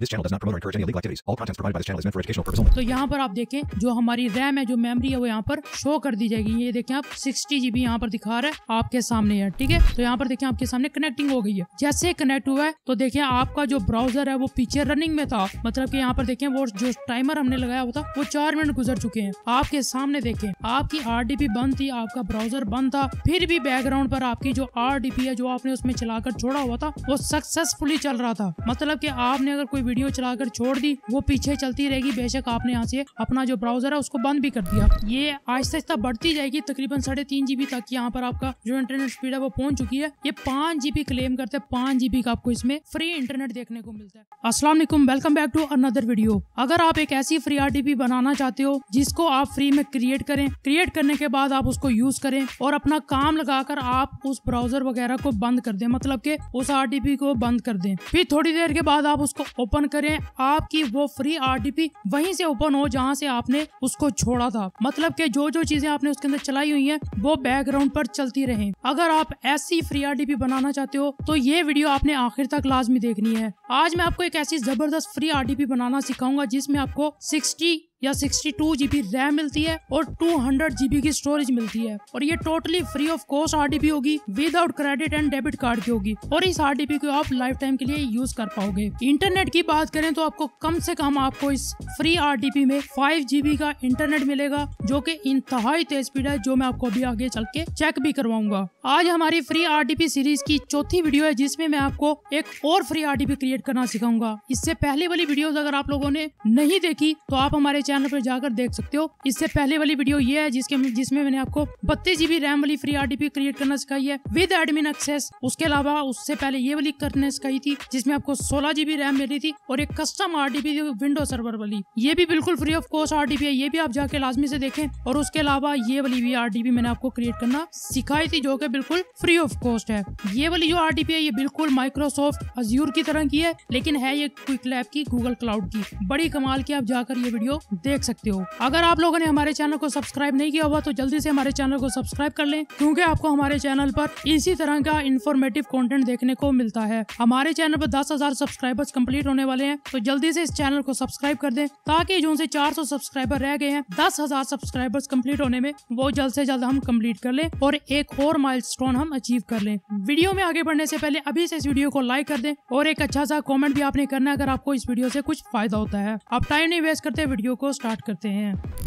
This channel does not promote or encourage any illegal activities. All contents provided by this channel is meant for educational purposes only. तो यहाँ पर आप देखें जो हमारी RAM है, जो मेमोरी है, वो यहाँ पर शो कर दी जाएगी। ये देखें आप 60 GB यहाँ पर दिखा रहा है आपके सामने है, ठीक है। तो यहाँ पर देखें आपके सामने कनेक्टिंग हो गई है। जैसे कनेक्ट हुआ है तो देखें आपका जो ब्राउजर है वो पीछे रनिंग में था, मतलब कि यहाँ पर देखें वो जो टाइमर हमने लगाया हुआ था वो 4 मिनट गुजर चुके हैं। आपके सामने देखें आपकी RDP बंद थी, आपका ब्राउजर बंद था, फिर भी बैकग्राउंड पर आपकी जो RDP है जो आपने उसमें चलाकर छोड़ा हुआ था वो सक्सेसफुली चल रहा था। मतलब कि आपने अगर कोई वीडियो चलाकर छोड़ दी वो पीछे चलती रहेगी, बेशक आपने यहाँ से अपना जो ब्राउजर है उसको बंद भी कर दिया। ये आहिस्ता आहिस्ता बढ़ती जाएगी, तकरीबन 3.5 GB तक यहाँ पर आपका जो इंटरनेट स्पीड है वो पहुंच चुकी है। ये 5 GB क्लेम करते हैं, 5 GB का आपको इसमें फ्री इंटरनेट देखने को मिलता है। अस्सलाम वालेकुम, welcome back to another video. अगर आप एक ऐसी फ्री RDP बनाना चाहते हो जिसको आप फ्री में क्रिएट करें, क्रिएट करने के बाद आप उसको यूज करें और अपना काम लगाकर आप उस ब्राउजर वगैरह को बंद कर दें, मतलब कि उस RDP को बंद कर दें, फिर थोड़ी देर के बाद आप उसको ओपन करें, आपकी वो फ्री RDP वहीं से ओपन हो जहां से आपने उसको छोड़ा था। मतलब कि जो जो चीजें आपने उसके अंदर चलाई हुई हैं वो बैकग्राउंड पर चलती रहें। अगर आप ऐसी फ्री RDP बनाना चाहते हो तो ये वीडियो आपने आखिर तक लाजमी देखनी है। आज मैं आपको एक ऐसी जबरदस्त फ्री RDP बनाना सिखाऊंगा जिसमें आपको 60 या 62 GB रैम मिलती है और 200 GB की स्टोरेज मिलती है, और ये totally free of cost RDP होगी, without credit and debit card की होगी, और इस RDP को आप लाइफ टाइम के लिए यूज कर पाओगे। इंटरनेट की बात करें तो आपको कम से कम आपको इस फ्री RDP में 5 GB का इंटरनेट मिलेगा जो कि इंतहाई तेज स्पीड है, जो मैं आपको अभी आगे चल के चेक भी करवाऊंगा। आज हमारी फ्री RDP सीरीज की चौथी वीडियो है जिसमें मैं आपको एक और फ्री RDP क्रिएट करना सिखाऊंगा। इससे पहले वाली वीडियोस अगर आप लोगों ने नहीं देखी तो आप हमारे चैनल पर जाकर देख सकते हो। इससे पहले वाली वीडियो ये है जिसमें मैंने आपको 32 GB रैम वाली फ्री RDP क्रिएट करना सिखाई है विद एडमिन एक्सेस। उसके अलावा उससे पहले ये वाली करने सिखाई थी जिसमें आपको 16 GB रैम मिली थी और एक कस्टम RDP विंडो सर्वर वाली, ये भी बिल्कुल फ्री ऑफ कॉस्ट RDP है, ये भी आप जाके लाजमी से देखें। और उसके अलावा ये वाली भी RDP मैंने आपको क्रिएट करना सिखाई थी जो कि बिल्कुल फ्री ऑफ कॉस्ट है। ये वाली जो RDP है ये बिल्कुल माइक्रोसॉफ्ट अज्यूर की तरह की है, लेकिन है ये क्विक लैब की, गूगल क्लाउड की, बड़ी कमाल की। आप जाकर ये वीडियो देख सकते हो। अगर आप लोगों ने हमारे चैनल को सब्सक्राइब नहीं किया हुआ तो जल्दी से हमारे चैनल को सब्सक्राइब कर लें, क्योंकि आपको हमारे चैनल पर इसी तरह का इंफॉर्मेटिव कंटेंट देखने को मिलता है। हमारे चैनल पर 10,000 सब्सक्राइबर्स कंप्लीट होने वाले हैं, तो जल्दी से इस चैनल को सब्सक्राइब कर दें ताकि जो से 400 सब्सक्राइबर रह गए हैं 10,000 सब्सक्राइबर्स कंप्लीट होने में, वो जल्द से जल्द हम कंप्लीट कर लें और एक और माइलस्टोन हम अचीव कर लें। वीडियो में आगे बढ़ने से पहले अभी से इस वीडियो को लाइक कर दें और एक अच्छा सा कॉमेंट भी आपने करना है अगर आपको इस वीडियो से कुछ फायदा होता है। आप टाइम नहीं वेस्ट करते, वीडियो को स्टार्ट करते हैं।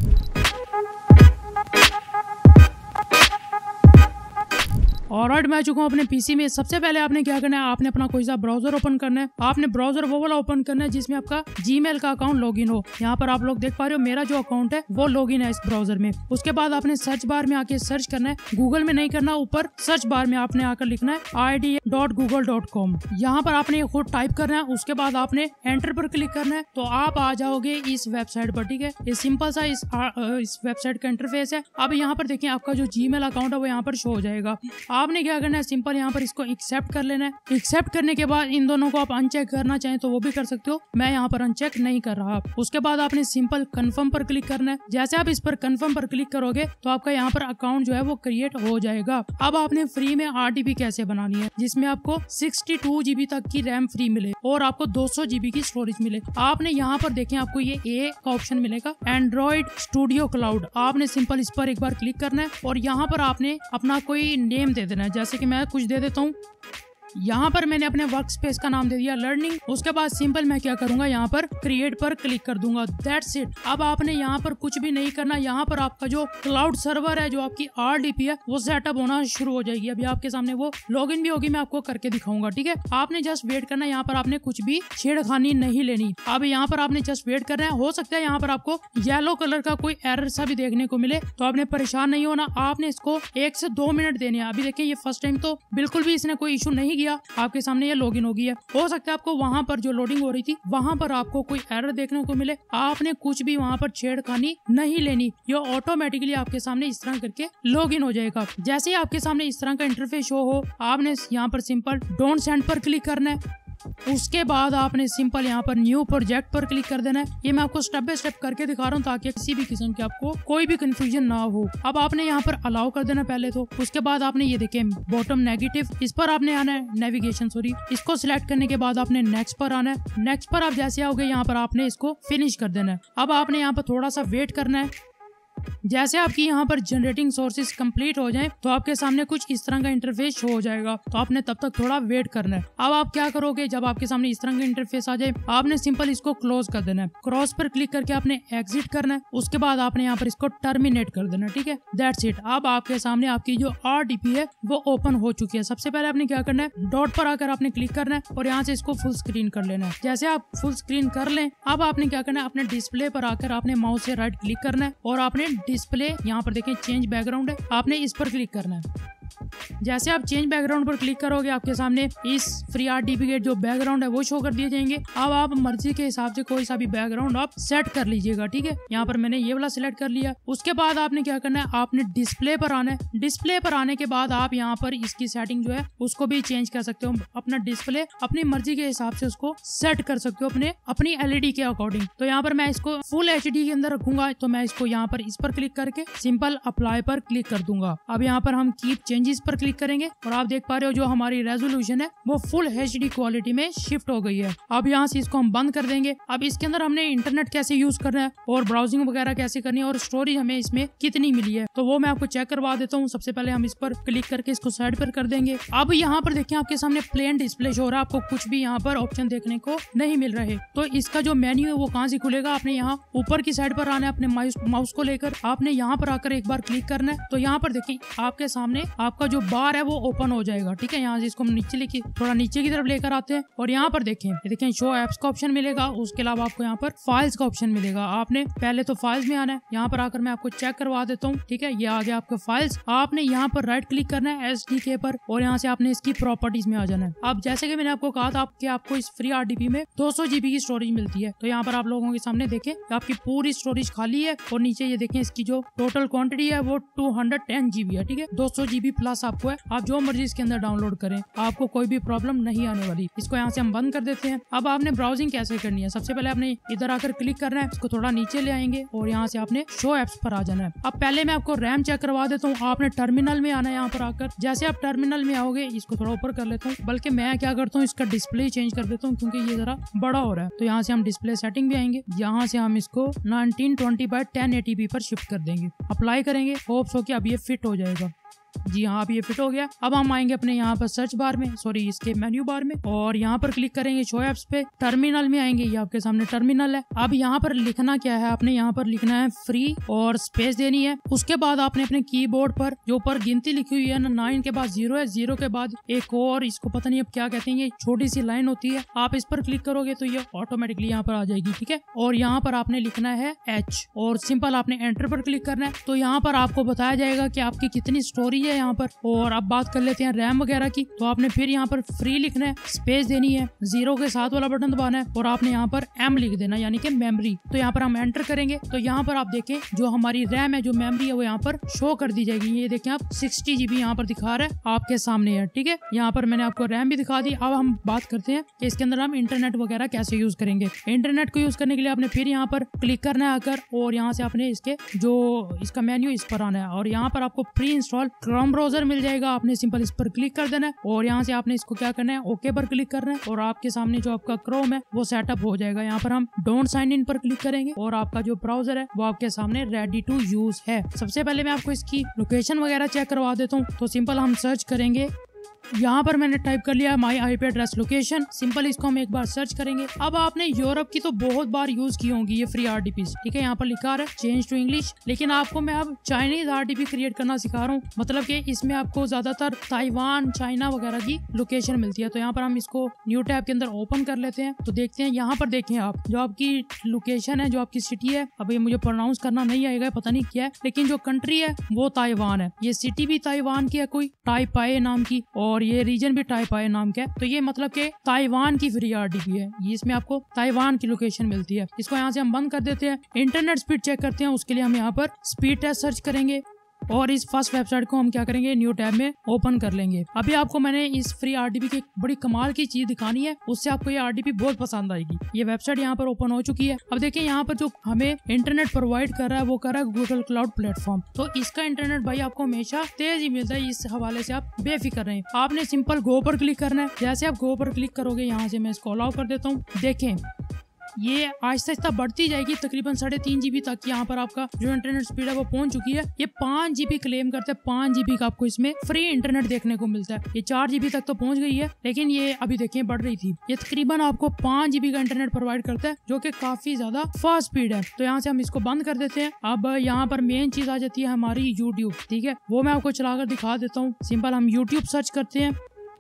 ऑलराइट, मैं चुका हूँ अपने पीसी में। सबसे पहले आपने क्या करना है, आपने अपना कोई सा ब्राउजर ओपन करना है। आपने ब्राउजर वो वाला ओपन करना है जिसमें आपका जीमेल का अकाउंट लॉगिन हो। यहाँ पर आप लोग देख पा रहे हो मेरा जो अकाउंट है वो लॉगिन है इस ब्राउजर में। उसके बाद आपने सर्च बार में आके सर्च करना है, गूगल में नहीं करना, ऊपर सर्च बार में आपने आकर लिखना है ida.google.com। यहाँ पर आपने खुद टाइप करना है। उसके बाद आपने एंटर पर क्लिक करना है तो आप आ जाओगे इस वेबसाइट पर, ठीक है। ये सिंपल सा इस वेबसाइट का इंटरफेस है। अब यहाँ पर देखिए आपका जो जीमेल अकाउंट है वो यहाँ पर शो हो जाएगा। आपने क्या करना है, सिंपल यहाँ पर इसको एक्सेप्ट कर लेना है। एक्सेप्ट करने के बाद इन दोनों को आप अनचेक करना चाहें तो वो भी कर सकते हो, मैं यहाँ पर अनचेक नहीं कर रहा। उसके बाद आपने सिंपल कंफर्म पर क्लिक करना है। जैसे आप इस पर कंफर्म पर क्लिक करोगे तो आपका यहाँ पर अकाउंट जो है वो क्रिएट हो जाएगा। अब आपने फ्री में RDP कैसे बनानी है जिसमें आपको 62 GB तक की रैम फ्री मिले और आपको 200 GB की स्टोरेज मिले। आपने यहाँ पर देखें आपको ये ए का ऑप्शन मिलेगा, एंड्रॉइड स्टूडियो क्लाउड। आपने सिंपल इस पर एक बार क्लिक करना है और यहाँ पर आपने अपना कोई नेम दे देना है, जैसे कि मैं कुछ दे देता हूँ। यहाँ पर मैंने अपने वर्क स्पेस का नाम दे दिया लर्निंग। उसके बाद सिंपल मैं क्या करूंगा, यहाँ पर क्रिएट पर क्लिक कर दूंगा, दैट्स इट। अब आपने यहाँ पर कुछ भी नहीं करना। यहाँ पर आपका जो क्लाउड सर्वर है, जो आपकी RDP है, वो सेटअप होना शुरू हो जाएगी। अभी आपके सामने वो लॉगिन भी होगी, मैं आपको करके दिखाऊंगा, ठीक है। आपने जस्ट वेट करना, यहाँ पर आपने कुछ भी छेड़खानी नहीं लेनी। अब यहाँ पर आपने जस्ट वेट करना है। हो सकता है यहाँ पर आपको येलो कलर का कोई एरर सा भी देखने को मिले, तो आपने परेशान नहीं होना। आपने इसको 1 से 2 मिनट देने हैं। अभी देखिए ये फर्स्ट टाइम तो बिल्कुल भी इसने कोई इशू नहीं, आपके सामने ये लॉगिन हो गई है। हो सकता है आपको वहां पर जो लोडिंग हो रही थी वहां पर आपको कोई एरर देखने को मिले। आपने कुछ भी वहां पर छेड़खानी नहीं लेनी, ये ऑटोमेटिकली आपके सामने इस तरह करके लॉगिन हो जाएगा। जैसे ही आपके सामने इस तरह का इंटरफेस शो हो, आपने यहाँ पर सिंपल डोंट सेंड पर क्लिक करना है। उसके बाद आपने सिंपल यहाँ पर न्यू प्रोजेक्ट पर क्लिक कर देना है। ये मैं आपको स्टेप बाय स्टेप करके दिखा रहा हूँ ताकि किसी भी किस्म की आपको कोई भी कंफ्यूजन ना हो। अब आपने यहाँ पर अलाउ कर देना पहले तो। उसके बाद आपने ये देखें बॉटम नेगेटिव, इस पर आपने आना है, नेविगेशन सॉरी, इसको सिलेक्ट करने के बाद आपने नेक्स्ट पर आना है। नेक्स्ट पर आप जैसे आओगे यहाँ पर आपने इसको फिनिश कर देना है। अब आपने यहाँ पर थोड़ा सा वेट करना है। जैसे आपकी यहाँ पर जनरेटिंग सोर्सेज कंप्लीट हो जाए तो आपके सामने कुछ इस तरह का इंटरफेस शो हो जाएगा, तो आपने तब तक थोड़ा वेट करना है। अब आप क्या करोगे, जब आपके सामने इस तरह का इंटरफेस आ जाए आपने सिंपल इसको क्लोज कर देना है। क्रॉस पर क्लिक करके आपने एग्जिट करना है। उसके बाद आपने यहाँ पर इसको टर्मिनेट कर देना है। ठीक है, दैट्स इट। अब आपके सामने आपकी जो RDP है वो ओपन हो चुकी है। सबसे पहले आपने क्या करना है, डॉट पर आकर आपने क्लिक करना है और यहाँ से इसको फुल स्क्रीन कर लेना है। जैसे आप फुल स्क्रीन कर लें, अब आपने क्या करना है, अपने डिस्प्ले पर आकर आपने माउस से राइट क्लिक करना है और आपने डिस्प्ले यहाँ पर देखें चेंज बैकग्राउंड है, आपने इस पर क्लिक करना है। जैसे आप चेंज बैकग्राउंड पर क्लिक करोगे आपके सामने इस फ्री RDP के जो बैकग्राउंड है वो शो कर दिए जाएंगे। अब आप मर्जी के हिसाब से कोई सा भी बैकग्राउंड आप सेट कर लीजिएगा। ठीक है, यहाँ पर मैंने ये वाला सिलेक्ट कर लिया। उसके बाद आपने क्या करना है, आपने डिस्प्ले पर आना है। डिस्प्ले पर आने के बाद आप यहाँ पर इसकी सेटिंग जो है उसको भी चेंज कर सकते हो। अपना डिस्प्ले अपनी मर्जी के हिसाब से उसको सेट कर सकते हो अपनी LED के अकॉर्डिंग। तो यहाँ पर मैं इसको फुल HD के अंदर रखूंगा, तो मैं इसको यहाँ पर इस पर क्लिक करके सिंपल अप्लाई पर क्लिक कर दूंगा। अब यहाँ पर हम कीप चेंजेस पर क्लिक करेंगे और आप देख पा रहे हो जो हमारी रेजोल्यूशन है वो फुल HD क्वालिटी में शिफ्ट हो गई है। अब यहाँ से इसको हम बंद कर देंगे। अब इसके अंदर हमने इंटरनेट कैसे यूज करना है और ब्राउजिंग वगैरह कैसे करनी है और स्टोरेज हमें इसमें कितनी मिली है तो वो मैं आपको चेक करवा देता हूँ। सबसे पहले हम इस पर क्लिक करके इसको साइड पर कर देंगे। अब यहाँ पर देखिए आपके सामने प्लेन डिस्प्ले शो हो रहा है, आपको कुछ भी यहाँ पर ऑप्शन देखने को नहीं मिल रहे। तो इसका जो मेन्यू है वो कहाँ से खुलेगा, आपने यहाँ ऊपर की साइड पर आना है, अपने माउस को लेकर आपने यहाँ पर आकर एक बार क्लिक करना है। तो यहाँ पर देखिए आपके सामने आपका जो बार है वो ओपन हो जाएगा। ठीक है, यहाँ से इसको हम नीचे लेके थोड़ा नीचे की तरफ लेकर आते हैं और यहाँ पर देखें शो एप्स का ऑप्शन मिलेगा। उसके अलावा आपको यहाँ पर फाइल्स का ऑप्शन मिलेगा। आपने पहले तो फाइल्स में आना है, यहाँ पर आकर मैं आपको चेक करवा देता हूँ। ठीक है, ये आ गया आपका फाइल्स। आपने यहाँ पर राइट क्लिक करना है SDK पर और यहाँ से आपने इसकी प्रॉपर्टीज में आ जाना है। अब जैसे कि मैंने आपको कहा था कि आपको इस फ्री RDP में 200 GB की स्टोरेज मिलती है। तो यहाँ पर आप लोगों के सामने देखें आपकी पूरी स्टोरेज खाली है और नीचे ये देखें इसकी जो टोटल क्वांटिटी है वो 210 GB है। ठीक है, 200 GB प्लस आपको है, आप जो मर्जी इसके अंदर डाउनलोड करें, आपको कोई भी प्रॉब्लम नहीं आने वाली। इसको यहाँ से हम बंद कर देते हैं। अब आपने ब्राउजिंग कैसे करनी है, सबसे पहले आपने इधर आकर क्लिक करना है, इसको थोड़ा नीचे ले आएंगे और यहाँ से आपने शो एप्स पर आ जाना है। अब पहले मैं आपको रैम चेक करवा देता हूँ। आपने टर्मिनल में आना है, यहाँ पर आकर जैसे आप टर्मिनल में आओगे इसको थोड़ा ऊपर कर लेता हूँ, बल्कि मैं क्या करता हूँ इसका डिस्प्ले चेंज कर देता हूँ क्योंकि ये जरा बड़ा हो रहा है। तो यहाँ से हम डिस्प्ले सेटिंग भी आएंगे, यहाँ से हम इसको 1920x1080p पर शिफ्ट कर देंगे, अप्लाई करेंगे। होप्स हो कि अब ये फिट हो जाएगा। जी हाँ, अब ये फिट हो गया। अब हम आएंगे अपने यहाँ पर सर्च बार में, सॉरी इसके मेन्यू बार में और यहाँ पर क्लिक करेंगे शो एप्स पे। टर्मिनल में आएंगे, ये आपके सामने टर्मिनल है। अब यहाँ पर लिखना क्या है, आपने यहाँ पर लिखना है फ्री और स्पेस देनी है। उसके बाद आपने अपने कीबोर्ड पर जो ऊपर गिनती लिखी हुई है ना, 9 के बाद 0 है, 0 के बाद एक और इसको पता नहीं अब क्या कहते हैं, ये छोटी सी लाइन होती है, आप इस पर क्लिक करोगे तो ये ऑटोमेटिकली यहाँ पर आ जाएगी। ठीक है, और यहाँ पर आपने लिखना है H और सिंपल आपने एंटर पर क्लिक करना है। तो यहाँ पर आपको बताया जाएगा कि आपकी कितनी स्टोरेज है यहाँ पर। और अब बात कर लेते हैं रैम वगैरह की। तो आपने फिर यहाँ पर फ्री लिखना है, स्पेस देनी है, 0 के साथ वाला बटन दबाना है और आपने यहाँ पर M लिख देना यानी कि मेमोरी। तो यहाँ पर हम एंटर करेंगे तो यहाँ पर आप देखें जो हमारी रैम है, जो मेमोरी है वो यहाँ पर शो कर दी जाएगी। ये देखें आप 60 GB यहाँ पर दिखा रहा है आपके सामने है। ठीक है, यहाँ पर मैंने आपको रैम भी दिखा दी। अब हम बात करते हैं कि इसके अंदर हम इंटरनेट वगैरह कैसे यूज करेंगे। इंटरनेट को यूज करने के लिए आपने फिर यहाँ पर क्लिक करना है आकर और यहाँ से आपने इसका मेन्यू इस पर आना है और यहाँ पर आपको प्री इंस्टॉल क्रोम ब्राउजर मिल जाएगा। आपने सिंपल इस पर क्लिक कर देना है और यहाँ से आपने इसको क्या करना है, ओके पर क्लिक करना है और आपके सामने जो आपका क्रोम है वो सेटअप हो जाएगा। यहाँ पर हम डोंट साइन इन पर क्लिक करेंगे और आपका जो ब्राउजर है वो आपके सामने रेडी टू यूज है। सबसे पहले मैं आपको इसकी लोकेशन वगैरह चेक करवा देता हूँ। तो सिंपल हम सर्च करेंगे, यहाँ पर मैंने टाइप कर लिया my IP address location. Simple इसको हम एक बार सर्च करेंगे। अब आपने यूरोप की तो बहुत बार यूज की होंगी ये फ्री RDP। ठीक है, यहाँ पर लिखा है चेंज टू इंग्लिश, लेकिन आपको मैं अब चाइनीज RDP क्रिएट करना सिखा रहा हूँ। मतलब कि इसमें आपको ज्यादातर ताइवान, चाइना वगैरह की लोकेशन मिलती है। तो यहाँ पर हम इसको न्यू टैब के अंदर ओपन कर लेते हैं। तो देखते हैं, यहाँ पर देखें आप जो आपकी लोकेशन है, जो आपकी सिटी है, अब ये मुझे प्रोनाउंस करना नहीं आएगा, पता नहीं क्या है, लेकिन जो कंट्री है वो ताइवान है। ये सिटी भी ताइवान की है, कोई टाइपाए नाम की, और ये रीजन भी टाइपाए नाम का है। तो ये मतलब कि ताइवान की फ्री RDP है, ये इसमें आपको ताइवान की लोकेशन मिलती है। इसको यहाँ से हम बंद कर देते हैं। इंटरनेट स्पीड चेक करते हैं, उसके लिए हम यहाँ पर स्पीड टेस्ट सर्च करेंगे। और इस फर्स्ट वेबसाइट को हम क्या करेंगे, न्यू टैब में ओपन कर लेंगे। अभी आपको मैंने इस फ्री RDP की बड़ी कमाल की चीज दिखानी है, उससे आपको ये RDP बहुत पसंद आएगी। ये वेबसाइट यहाँ पर ओपन हो चुकी है। अब देखिए यहाँ पर जो हमें इंटरनेट प्रोवाइड कर रहा है वो कर रहा है गूगल क्लाउड प्लेटफॉर्म। तो इसका इंटरनेट भाई आपको हमेशा तेज ही मिलता है, इस हवाले से आप बेफिक्र रहें। आपने सिंपल गो पर क्लिक करना है। जैसे आप गो पर क्लिक करोगे, यहाँ से मैं इसको अलाउ कर देता हूँ। देखें ये आहिस्ता आहिस्ता बढ़ती जाएगी, तकरीबन 3.5 GB तक यहाँ पर आपका जो इंटरनेट स्पीड है वो पहुंच चुकी है। ये 5 GB क्लेम करते हैं, 5 GB का आपको इसमें फ्री इंटरनेट देखने को मिलता है। ये 4 GB तक तो पहुंच गई है, लेकिन ये अभी देखिए बढ़ रही थी। ये तकरीबन आपको 5 GB का इंटरनेट प्रोवाइड करता है, जो कि काफी ज्यादा फास्ट स्पीड है। तो यहाँ से हम इसको बंद कर देते हैं। अब यहाँ पर मेन चीज आ जाती है हमारी YouTube, ठीक है, वो मैं आपको चलाकर दिखा देता हूँ। सिंपल हम YouTube सर्च करते हैं।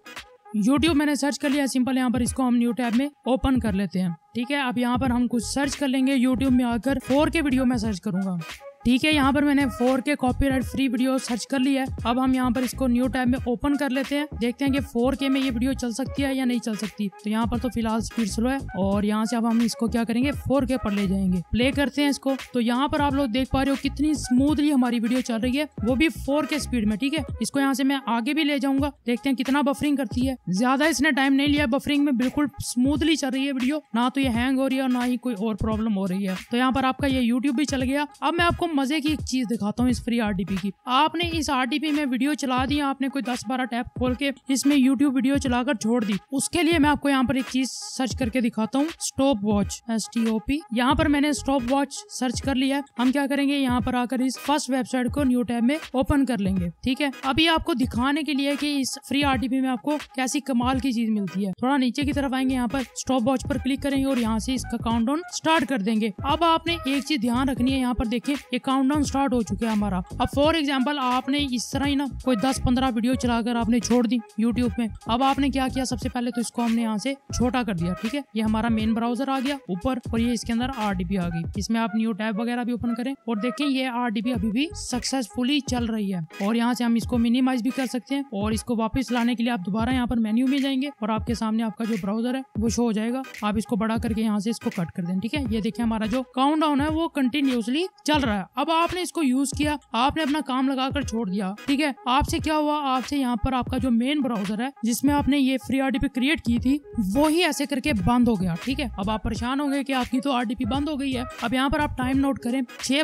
YouTube मैंने सर्च कर लिया, सिंपल यहाँ पर इसको हम न्यू टैब में ओपन कर लेते हैं। ठीक है, अब यहाँ पर हम कुछ सर्च कर लेंगे। YouTube में आकर 4K वीडियो में सर्च करूंगा। ठीक है, यहाँ पर मैंने 4K copyright free video search कर लिया है। अब हम यहाँ पर इसको न्यू टैब में ओपन कर लेते हैं। देखते हैं कि 4K में ये वीडियो चल सकती है या नहीं चल सकती। तो यहाँ पर तो फिलहाल स्पीड स्लो है, और यहाँ से अब हम इसको क्या करेंगे, 4K पर ले जाएंगे। प्ले करते हैं इसको। तो यहाँ पर आप लोग देख पा रहे हो कितनी स्मूथली हमारी वीडियो चल रही है, वो भी 4K स्पीड में। ठीक है, इसको यहाँ से मैं आगे भी ले जाऊंगा। देखते हैं कितना बफरिंग करती है। ज्यादा इसने टाइम नहीं लिया बफरिंग में, बिल्कुल स्मूथली चल रही है वीडियो, ना तो ये हैंग हो रही है और ना ही कोई और प्रॉब्लम हो रही है। तो यहाँ पर आपका ये YouTube भी चल गया। अब मैं आपको मजे की एक चीज दिखाता हूँ इस फ्री RDP की। आपने इस RDP में वीडियो चला दी, आपने कोई 10-12 टैब खोल के इसमें YouTube वीडियो चलाकर छोड़ दी। उसके लिए मैं आपको यहाँ पर एक चीज सर्च करके दिखाता हूँ, स्टॉप वॉच, STOP। यहाँ पर मैंने स्टॉप वॉच सर्च कर लिया। हम क्या करेंगे, यहाँ पर आकर इस फर्स्ट वेबसाइट को न्यू टैब में ओपन कर लेंगे। ठीक है, अभी आपको दिखाने के लिए कि इस फ्री RDP में आपको कैसी कमाल की चीज मिलती है। थोड़ा नीचे की तरफ आएंगे, यहाँ पर स्टॉप वॉच पर क्लिक करेंगे और यहाँ से इसका काउंटडाउन स्टार्ट कर देंगे। अब आपने एक चीज ध्यान रखनी है, यहाँ पर देखिए ये काउंटडाउन स्टार्ट हो चुका है हमारा। अब फॉर एग्जांपल आपने इस तरह ही ना कोई 10-15 वीडियो चलाकर आपने छोड़ दी YouTube में। अब आपने क्या किया, सबसे पहले तो इसको हमने यहाँ से छोटा कर दिया। ठीक है, ये हमारा मेन ब्राउजर आ गया ऊपर, और ये इसके अंदर RDP आ गई। इसमें आप न्यू टैब वगैरह भी ओपन करें और देखें ये RDP अभी भी सक्सेसफुली चल रही है। और यहाँ से हम इसको मिनिमाइज भी कर सकते हैं, और इसको वापस लाने के लिए आप दोबारा यहाँ पर मेन्यू में जाएंगे और आपके सामने आपका जो ब्राउजर है वो शो हो जाएगा। आप इसको बड़ा करके यहाँ से इसको कट कर दें। ठीक है, ये देखिए हमारा जो काउंटडाउन है वो कंटिन्यूसली चल रहा है। अब आपने इसको यूज किया, आपने अपना काम लगाकर छोड़ दिया। ठीक है, आपसे क्या हुआ, आपसे यहाँ पर आपका जो मेन ब्राउजर है जिसमें आपने ये फ्री RDP क्रिएट की थी वो ही ऐसे करके बंद हो गया। ठीक है, अब आप परेशान हो गए कि आपकी तो RDP बंद हो गई है। अब यहाँ पर आप टाइम नोट करें,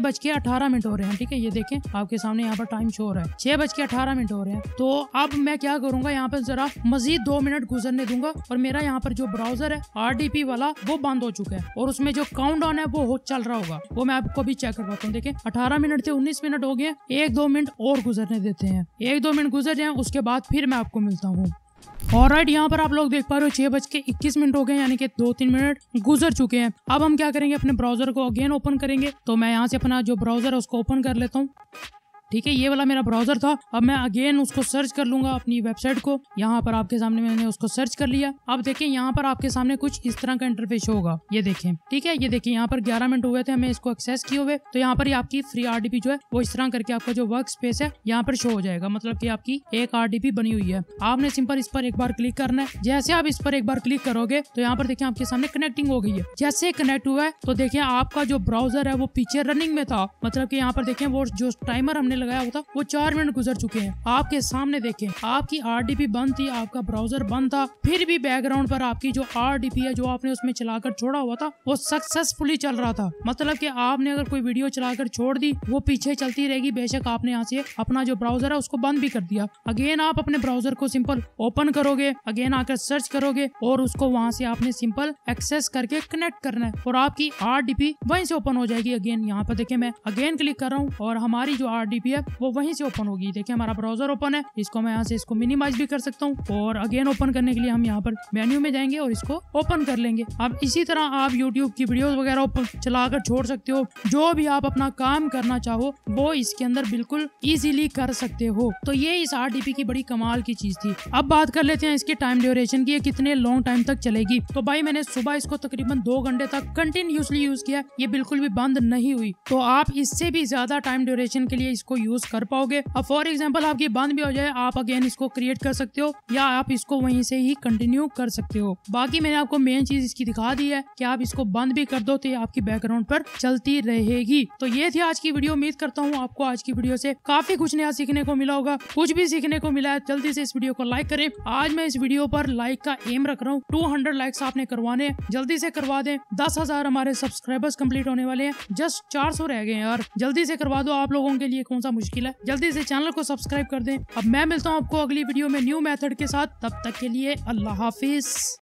6:18 हो रहे हैं। ठीक है, ये देखें आपके सामने यहाँ पर टाइम शो हो रहा है, 6:18 हो रहे हैं। तो अब मैं क्या करूंगा, यहाँ पर जरा मजीद 2 मिनट गुजरने दूंगा, और मेरा यहाँ पर जो ब्राउजर है RDP वाला वो बंद हो चुका है, और उसमें जो काउंटडाउन है वो चल रहा होगा। वो मैं आपको भी चेक करवाता हूँ। देखें 18 मिनट से 19 मिनट हो गए, 1-2 मिनट और गुजरने देते हैं। 1-2 मिनट गुजर जाए, उसके बाद फिर मैं आपको मिलता हूँ। ऑलराइट, यहाँ पर आप लोग देख पा रहे हो 6:21 हो गए, यानी कि 2-3 मिनट गुजर चुके हैं। अब हम क्या करेंगे, अपने ब्राउजर को अगेन ओपन करेंगे। तो मैं यहाँ से अपना जो ब्राउजर है उसको ओपन कर लेता हूँ। ठीक है, ये वाला मेरा ब्राउजर था। अब मैं अगेन उसको सर्च कर लूंगा, अपनी वेबसाइट को। यहाँ पर आपके सामने मैंने उसको सर्च कर लिया। अब देखिए यहाँ पर आपके सामने कुछ इस तरह का इंटरफेस होगा, ये देखें। ठीक है, ये देखिए यहाँ पर 11 मिनट हुए थे हमें इसको एक्सेस किए हुए। तो यहाँ पर ही आपकी फ्री RDP जो है वो इस तरह करके आपका जो वर्क स्पेस है यहाँ पर शो हो जाएगा, मतलब कि आपकी एक RDP बनी हुई है। आपने सिंपल इस पर एक बार क्लिक करना है। जैसे आप इस पर एक बार क्लिक करोगे तो यहाँ पर देखिए आपके सामने कनेक्टिंग हो गई है। जैसे कनेक्ट हुआ है तो देखिए आपका जो ब्राउजर है वो पीछे रनिंग में था, मतलब कि यहाँ पर देखें वो जो टाइमर हमने लगाया हुआ था वो 4 मिनट गुजर चुके हैं। आपके सामने देखें आपकी RDP बंद थी, आपका ब्राउजर बंद था, फिर भी बैकग्राउंड पर आपकी जो RDP है जो आपने उसमें चलाकर छोड़ा हुआ था वो सक्सेसफुली चल रहा था। मतलब कि आपने अगर कोई वीडियो चलाकर छोड़ दी वो पीछे चलती रहेगी, बेशक आपने यहाँ से अपना जो ब्राउजर है उसको बंद भी कर दिया। अगेन आप अपने ब्राउजर को सिंपल ओपन करोगे, अगेन आकर सर्च करोगे और उसको वहां से आपने सिंपल एक्सेस करके कनेक्ट करना है, और आपकी RDP वहीं से ओपन हो जाएगी। अगेन यहाँ पर देखिए मैं अगेन क्लिक कर रहा हूँ और हमारी जो RDP है वो वहीं से ओपन होगी। देखिए हमारा ब्राउजर ओपन है, इसको मैं यहाँ से इसको मिनिमाइज भी कर सकता हूँ, और अगेन ओपन करने के लिए हम यहाँ पर मेन्यू में जाएंगे और इसको ओपन कर लेंगे। अब इसी तरह आप YouTube की वीडियोस वगैरह चलाकर छोड़ सकते हो, जो भी आप अपना काम करना चाहो वो इसके अंदर बिल्कुल इजीली कर सकते हो। तो ये इस RDP की बड़ी कमाल की चीज थी। अब बात कर लेते हैं इसकी टाइम ड्यूरेशन की, ये कितने लॉन्ग टाइम तक चलेगी। तो भाई मैंने सुबह इसको तकरीबन 2 घंटे तक कंटिन्यूसली यूज किया, ये बिल्कुल भी बंद नहीं हुई। तो आप इससे भी ज्यादा टाइम ड्यूरेशन के लिए इसको यूज कर पाओगे। अब फॉर एग्जाम्पल आपकी बंद भी हो जाए, आप अगेन इसको क्रिएट कर सकते हो या आप इसको वहीं से ही कंटिन्यू कर सकते हो। बाकी मैंने आपको मेन चीज इसकी दिखा दी है कि आप इसको बंद भी कर दो तो ये आपकी बैकग्राउंड पर चलती रहेगी। तो ये थी आज की वीडियो। उम्मीद करता हूँ आपको आज की वीडियो से काफी कुछ नया सीखने को मिला होगा। कुछ भी सीखने को मिला है जल्दी से इस वीडियो को लाइक करें। आज मैं इस वीडियो पर लाइक का एम रख रहा हूँ, 200 लाइक्स आपने करवाने, जल्दी से करवा दें। 10,000 हमारे सब्सक्राइबर्स कंप्लीट होने वाले हैं, जस्ट 400 रह गए हैं यार, जल्दी से करवा दो। आप लोगों के लिए कौन सा मुश्किल है, जल्दी से चैनल को सब्सक्राइब कर दें। अब मैं मिलता हूँ आपको अगली वीडियो में न्यू मेथड के साथ, तब तक के लिए अल्लाह हाफिज।